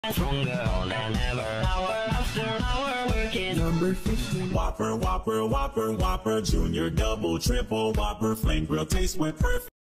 Stronger than ever. Hour after hour working. Number 15. Whopper, Whopper, Whopper, Whopper, Junior, Double, Triple, Whopper, Flame Grill taste with perfect.